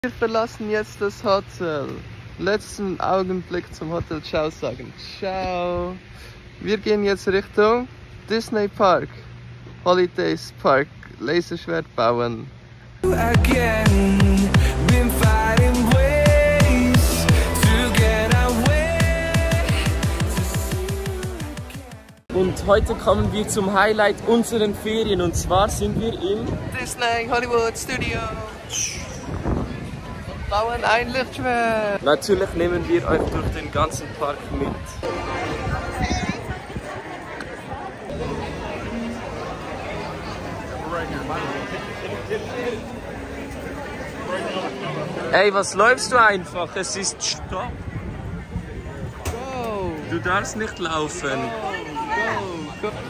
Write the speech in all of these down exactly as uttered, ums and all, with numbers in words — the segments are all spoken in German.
Wir verlassen jetzt das Hotel. Letzten Augenblick zum Hotel Ciao sagen. Ciao. Wir gehen jetzt Richtung Disney Park. Holidays Park. Laserschwert bauen. Und heute kommen wir zum Highlight unserer Ferien. Und zwar sind wir im Disney Hollywood Studio. Bauen ein Lichtschwert. Natürlich nehmen wir euch durch den ganzen Park mit. Ey, was läufst du einfach? Es ist Stopp. Go. Du darfst nicht laufen. Go, go, go.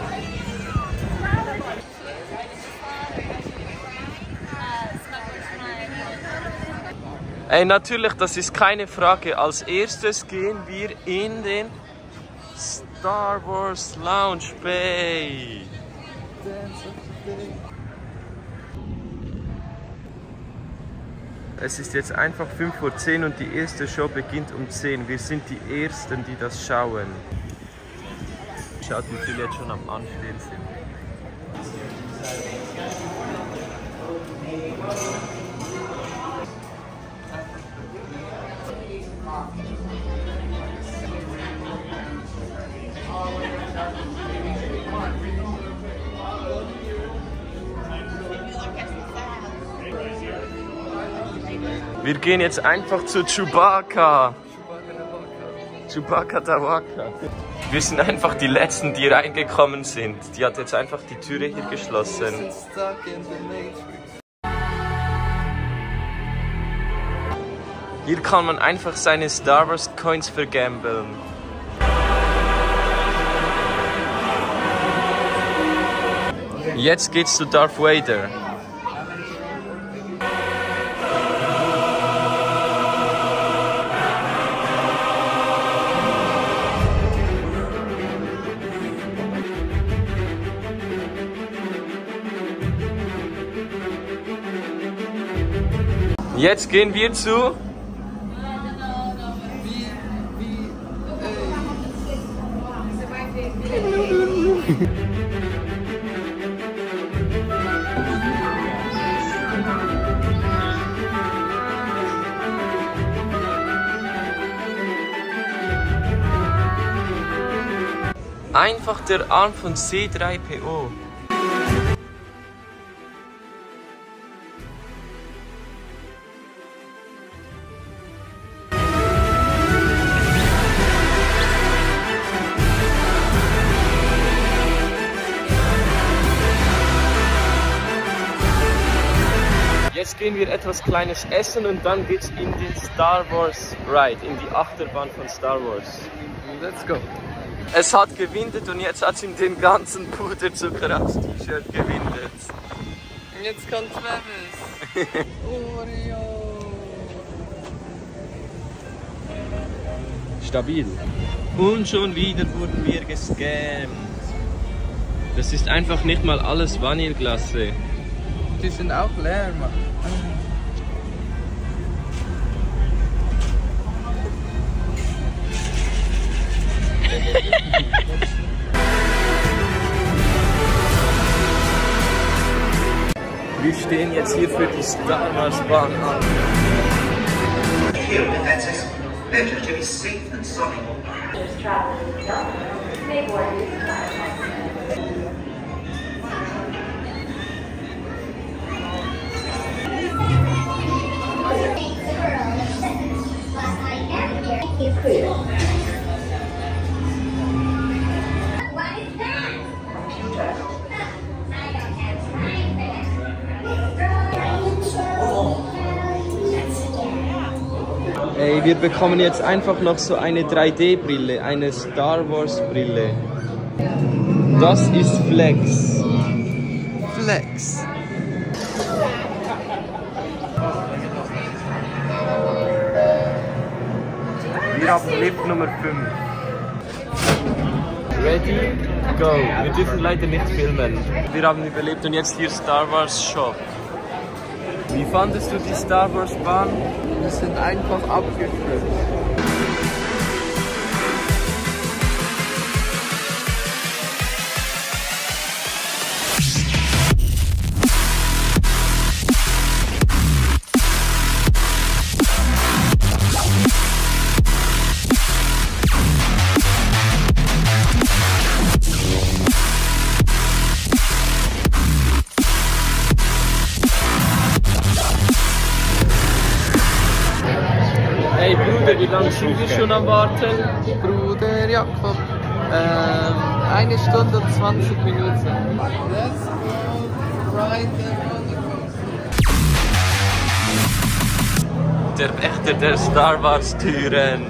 Ey, natürlich, das ist keine Frage. Als erstes gehen wir in den Star Wars Lounge Bay. Es ist jetzt einfach fünf vor zehn und die erste Show beginnt um zehn. Wir sind die Ersten, die das schauen. Schaut, wie viele jetzt schon am Anstehen sind. Wir gehen jetzt einfach zu Chewbacca. Chewbacca Dawaka. Wir sind einfach die Letzten, die reingekommen sind. Die hat jetzt einfach die Türe hier geschlossen. Hier kann man einfach seine Star Wars Coins vergambeln. Jetzt geht's zu Darth Vader. Jetzt gehen wir zu wie, wie, äh. Einfach der Arm von C drei P O. Jetzt gehen wir etwas Kleines essen und dann geht's in den Star Wars Ride, in die Achterbahn von Star Wars. Let's go! Es hat gewindet und jetzt hat es ihm den ganzen Puderzucker aufs T-Shirt gewindet. Und jetzt kommt Travis. Oreo. Stabil. Und schon wieder wurden wir gescammt. Das ist einfach nicht mal alles Vanilleglasse. Die sind auch leer, Mann. Wir stehen jetzt hier für die Star Wars Bahn an. Ey, wir bekommen jetzt einfach noch so eine drei D Brille, eine Star Wars Brille. Das ist Flex. Flex. Wir haben Lift Nummer fünf. Ready, go. Wir dürfen leider nicht filmen. Wir haben überlebt und jetzt hier Star Wars Shop. Wie fandest du die Star Wars Bahn? Wir sind einfach abgestürzt. Hey Bruder, wie lange sind wir schon am Warten? Bruder Jakob, ähm, eine Stunde und zwanzig Minuten. Let's go ride the rollercoaster. Der Wächter der Star Wars Türen.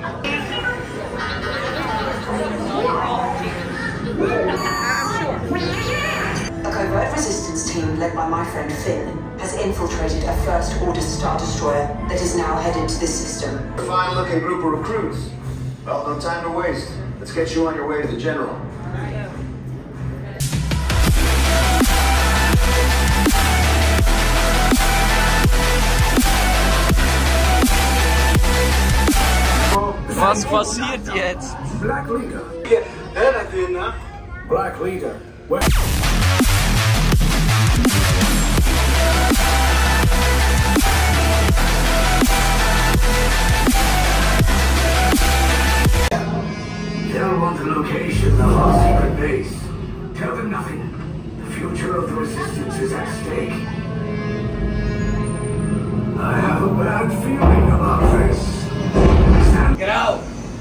A covert resistance team led by my friend Finn has infiltrated a First Order Star Destroyer that is now headed to this system. A fine-looking group of recruits. Well, no time to waste. Let's get you on your way to the General. Was passiert jetzt? Black Leader. Black Leader. Where They'll want the location of our secret base. Tell them nothing. The future of the Resistance is at stake. I have a bad feeling about this. Stand Get out!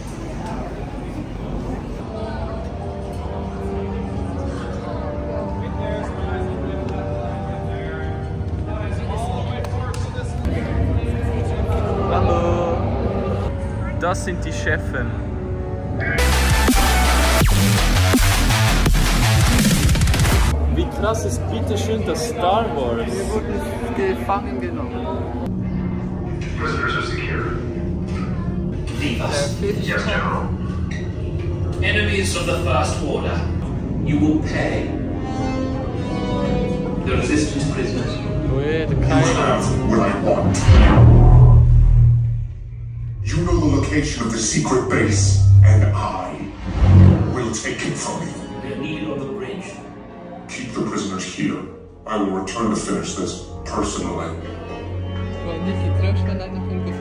Hallo. Das sind die Chefen. Wie krass ist bitte schön das Star Wars? Wir wurden gefangen genommen. Prisoners are secure. Leave us. Der Yes, General. Enemies of the First Order, you will pay. The Resistance prisoners. Ui, der Kylo. What I want. You know the location of the secret base, and I will take it from you. They're needed on the bridge. Keep the prisoners here. I will return to finish this personally. Wollen nicht die Treibstand einer Folge.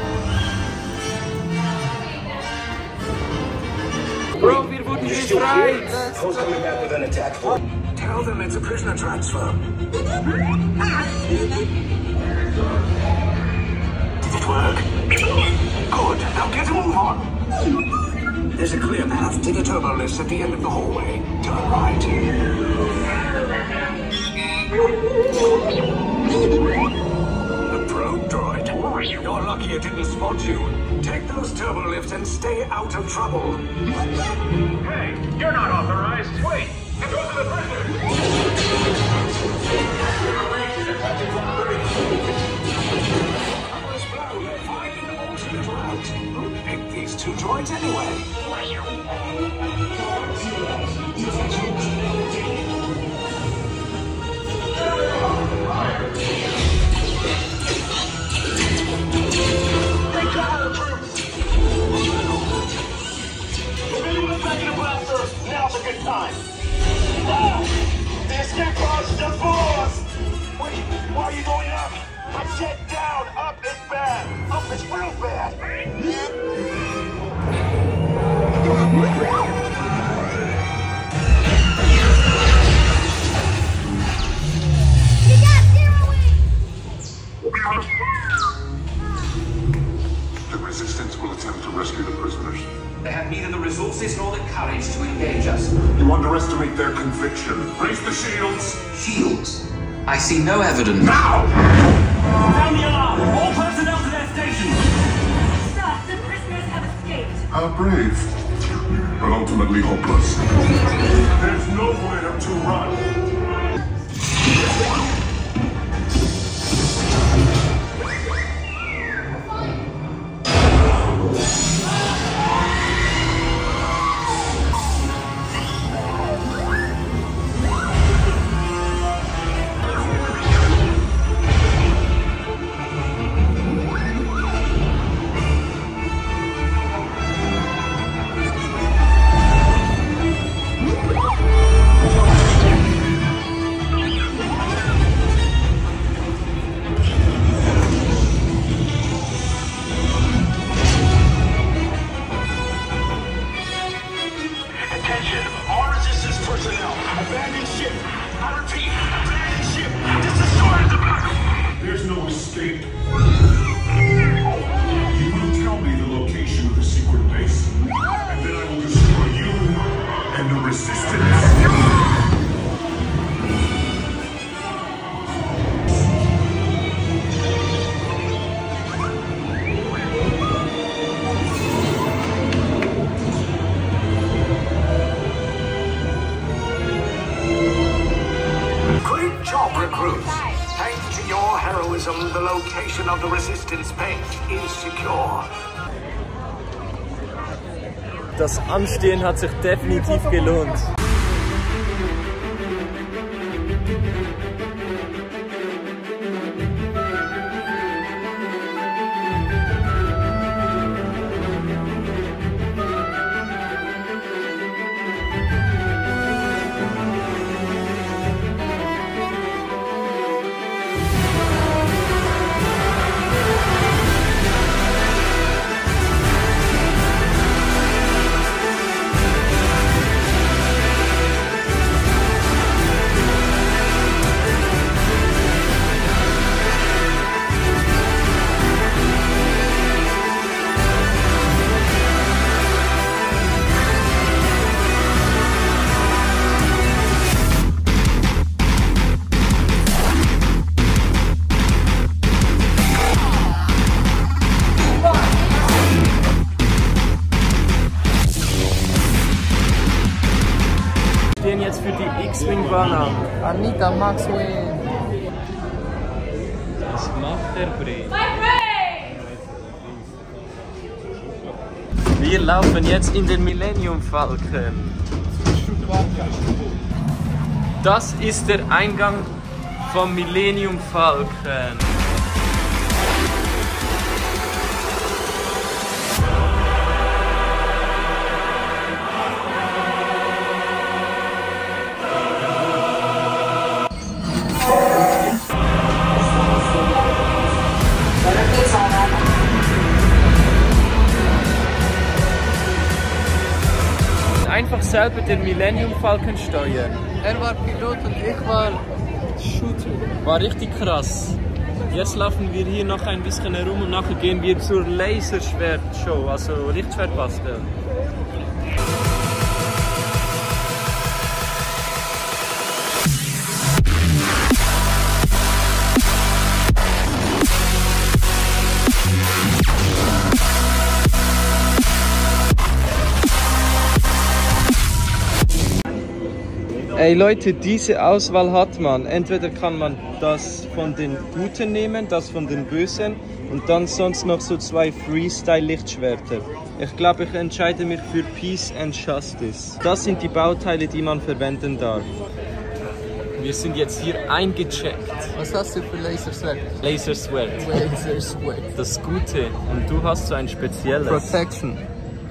Bro, wir wurden befreit! Who's coming back with an attack force? Tell them it's a prisoner transfer. Did it work? Good. Now get a move on. There's a clear path to the turbo lifts at the end of the hallway. Turn right. The probe droid. You're lucky it didn't spot you. Take those turbo lifts and stay out of trouble. Hey, you're not authorized. Wait, go to the prisoner. Find an alternate route. Who picked these two droids anyway? If anyone's making a blaster, now's a good time. Ah! The escape pods just forced! Wait, why are you going up? I said down, up is bad. Up is real bad. The Resistance will attempt to rescue the prisoners. They have neither the resources nor the courage to engage us. You underestimate their conviction. Raise the shields! Shields? I see no evidence. Now! Sound the alarm! All personnel to their stations! Sir, the prisoners have escaped. How brave, but ultimately hopeless. There's nowhere to run. location of the resistance base is secure. Das Anstehen hat sich definitiv gelohnt. Jetzt für die X-Wing-Bahn an. Anita Max Wing. Was macht der Bray? Wir laufen jetzt in den Millennium Falcon. Das ist der Eingang vom Millennium Falcon. Einfach selber den Millennium Falcon steuern. Er war Pilot und ich war Shooter. War richtig krass. Jetzt laufen wir hier noch ein bisschen herum und nachher gehen wir zur Laserschwert-Show, also Lichtschwert basteln. Ey Leute, diese Auswahl hat man. Entweder kann man das von den Guten nehmen, das von den Bösen und dann sonst noch so zwei Freestyle-Lichtschwerter. Ich glaube, ich entscheide mich für Peace and Justice. Das sind die Bauteile, die man verwenden darf. Wir sind jetzt hier eingecheckt. Was hast du für Laserswert? Laserswert. Laserswert. Das Gute. Und du hast so ein spezielles. Protection.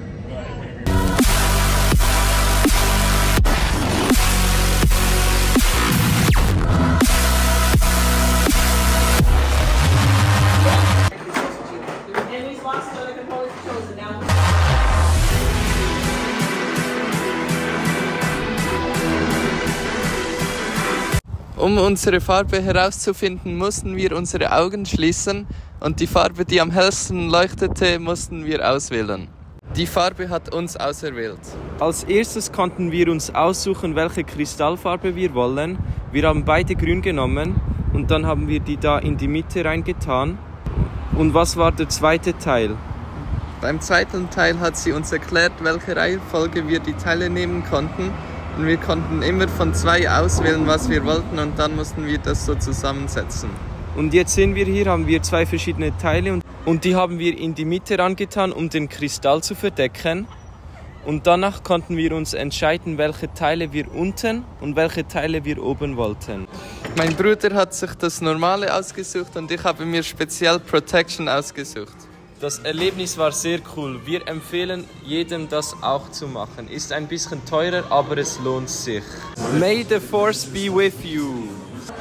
Um unsere Farbe herauszufinden, mussten wir unsere Augen schließen und die Farbe, die am hellsten leuchtete, mussten wir auswählen. Die Farbe hat uns auserwählt. Als erstes konnten wir uns aussuchen, welche Kristallfarbe wir wollen. Wir haben beide grün genommen und dann haben wir die da in die Mitte reingetan. Und was war der zweite Teil? Beim zweiten Teil hat sie uns erklärt, welche Reihenfolge wir die Teile nehmen konnten. Und wir konnten immer von zwei auswählen, was wir wollten, und dann mussten wir das so zusammensetzen. Und jetzt sehen wir hier, haben wir zwei verschiedene Teile und, und die haben wir in die Mitte rangetan, um den Kristall zu verdecken. Und danach konnten wir uns entscheiden, welche Teile wir unten und welche Teile wir oben wollten. Mein Bruder hat sich das Normale ausgesucht und ich habe mir speziell Protection ausgesucht. Das Erlebnis war sehr cool. Wir empfehlen jedem, das auch zu machen. Ist ein bisschen teurer, aber es lohnt sich. May the Force be with you.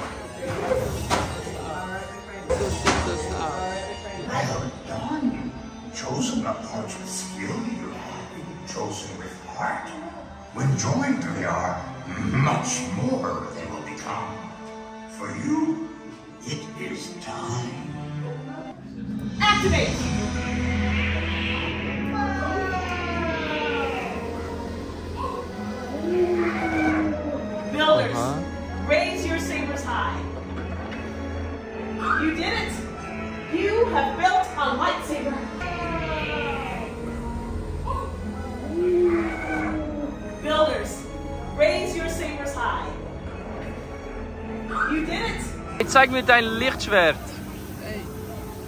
Chosen not much with skill, you are chosen with heart. When joined, they are much more they will become. For you, it is time. Activate! Builders, uh-huh. Raise your sabers high. You did it! You have built a lightsaber. Builders, raise your sabers high. You did it! Zeig mir dein Lichtschwert. Hey,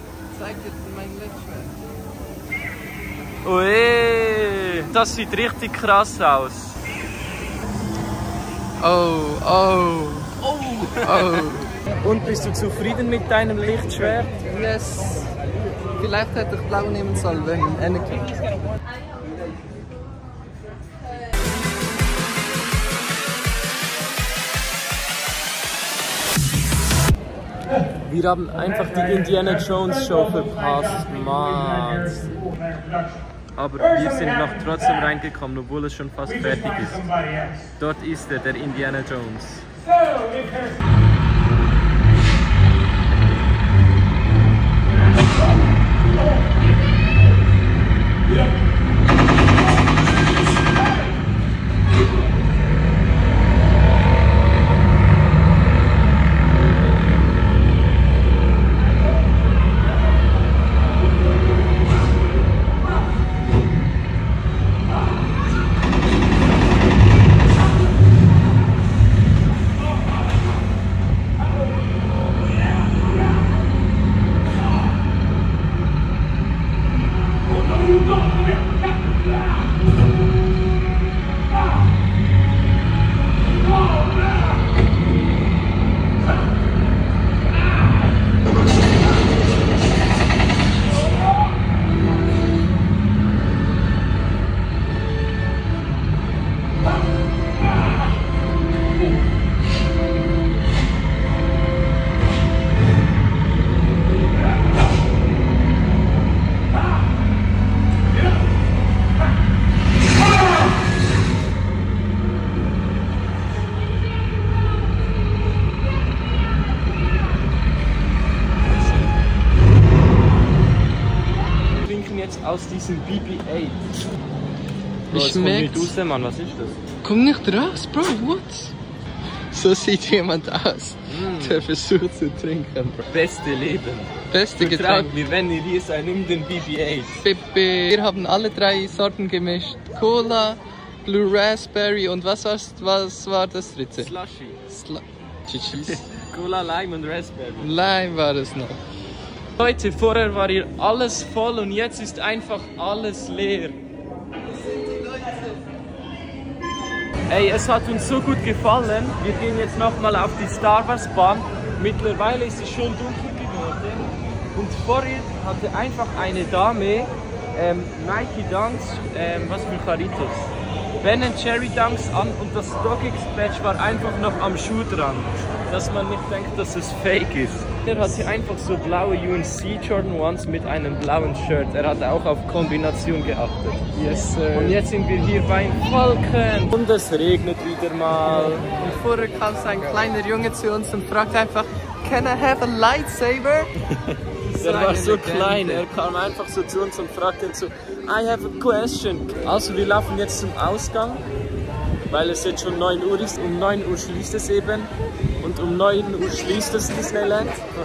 zeig dir mein Lichtschwert. Ui, das sieht richtig krass aus. Oh, oh, Oh. oh. Und bist du zufrieden mit deinem Lichtschwert? Yes. Vielleicht hätte ich blau nehmen sollen, wenn Anakin. Wir haben einfach die Indiana Jones Show verpasst, Mann. Aber wir sind noch trotzdem reingekommen, obwohl es schon fast fertig ist. Dort ist er, der Indiana Jones. Aus diesem B B acht. Ich merke. Mann, was ist das? Komm nicht raus, Bro, what? So sieht jemand aus, mm. der versucht zu trinken, Bro. Beste Leben. Beste Getränk. Vertraut mir, wenn ihr hier seid, nimm den B B acht. Bibi. Wir haben alle drei Sorten gemischt. Cola, Blue Raspberry und was, war's, was war das dritte? Slushy. Slu Chichis. Cola, Lime und Raspberry. Lime war es noch. Leute, vorher war hier alles voll und jetzt ist einfach alles leer. Ey, es hat uns so gut gefallen. Wir gehen jetzt nochmal auf die Star Wars Bahn. Mittlerweile ist es schon dunkel geworden. Und vorhin hatte einfach eine Dame ähm, Nike Dunks, ähm, was für Charitos, Ben and Jerry Dunks an und das StockX Badge war einfach noch am Schuh dran, dass man nicht denkt, dass es fake ist. Er hatte einfach so blaue U N C Jordan Ones mit einem blauen Shirt. Er hat auch auf Kombination geachtet. Yes, sir. Und jetzt sind wir hier beim Falken. Und es regnet wieder mal. Und vorher kam so ein kleiner Junge zu uns und fragt einfach, can I have a lightsaber? Der war so klein, er kam einfach so zu uns und fragte so, I have a question. Also wir laufen jetzt zum Ausgang, weil es jetzt schon neun Uhr ist. Um neun Uhr schließt es eben und um neun Uhr schließt es Disneyland.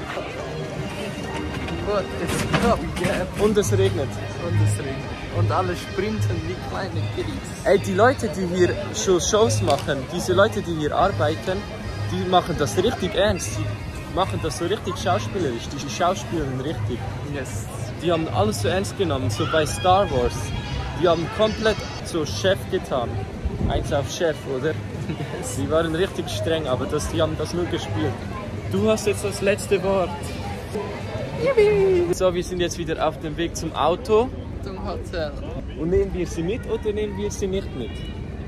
Und es regnet. Und es regnet. Und alle sprinten wie kleine Kiddies. Ey, die Leute, die hier schon Shows machen, diese Leute, die hier arbeiten, die machen das richtig ernst. Die machen das so richtig schauspielerisch, die schauspielen richtig. Yes. Die haben alles so ernst genommen, so bei Star Wars. Die haben komplett so Chef getan. Eins auf Chef, oder? Yes. Die waren richtig streng, aber das, die haben das nur gespielt. Du hast jetzt das letzte Wort. Yippie. So, wir sind jetzt wieder auf dem Weg zum Auto. Zum Hotel. Und nehmen wir sie mit oder nehmen wir sie nicht mit?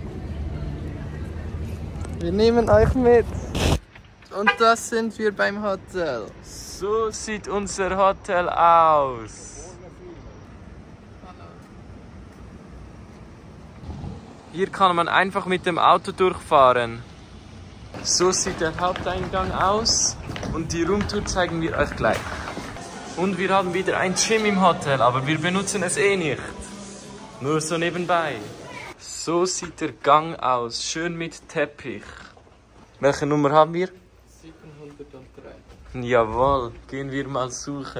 Wir nehmen euch mit. Und da sind wir beim Hotel. So sieht unser Hotel aus. Hier kann man einfach mit dem Auto durchfahren. So sieht der Haupteingang aus und die Roomtour zeigen wir euch gleich. Und wir haben wieder ein Gym im Hotel, aber wir benutzen es eh nicht. Nur so nebenbei. So sieht der Gang aus, schön mit Teppich. Welche Nummer haben wir? siebenhundertdrei. Jawohl, gehen wir mal suchen.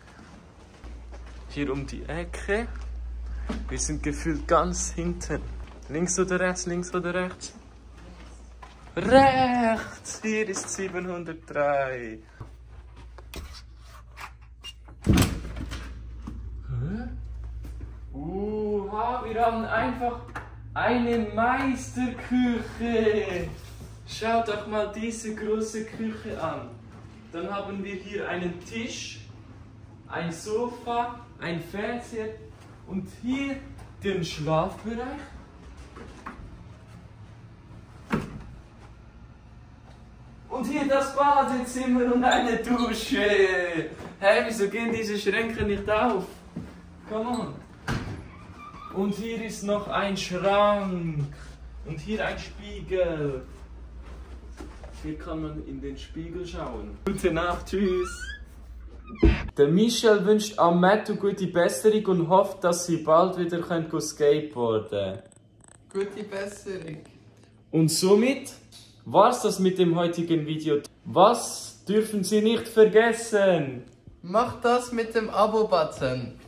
Hier um die Ecke. Wir sind gefühlt ganz hinten. Links oder rechts, links oder rechts? Rechts! Hier ist siebenhundertdrei. Oha, wir haben einfach eine Meisterküche. Schaut doch mal diese große Küche an. Dann haben wir hier einen Tisch, ein Sofa, ein Fernseher und hier den Schlafbereich. Und hier das Badezimmer und eine Dusche. Hey, wieso gehen diese Schränke nicht auf? Come on. Und hier ist noch ein Schrank. Und hier ein Spiegel. Hier kann man in den Spiegel schauen. Gute Nacht, tschüss. Der Michel wünscht Ametto gute Besserung und hofft, dass sie bald wieder skateboarden können. Gute Besserung. Und somit war's das mit dem heutigen Video. Was dürfen Sie nicht vergessen? Macht das mit dem Abo-Button.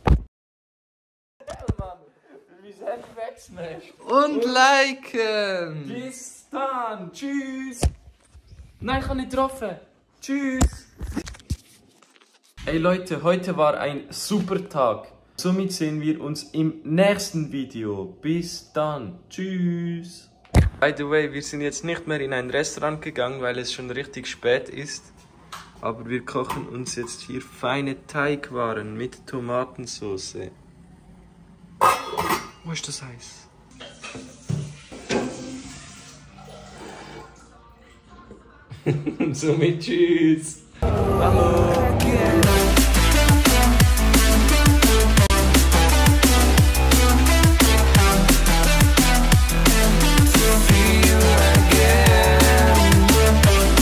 Und liken. Bis dann. Tschüss. Nein, ich habe nicht getroffen. Tschüss. Hey Leute, heute war ein super Tag. Somit sehen wir uns im nächsten Video. Bis dann. Tschüss. By the way, wir sind jetzt nicht mehr in ein Restaurant gegangen, weil es schon richtig spät ist. Aber wir kochen uns jetzt hier feine Teigwaren mit Tomatensauce. Wo ist das Eis? Und somit tschüss. Hallo.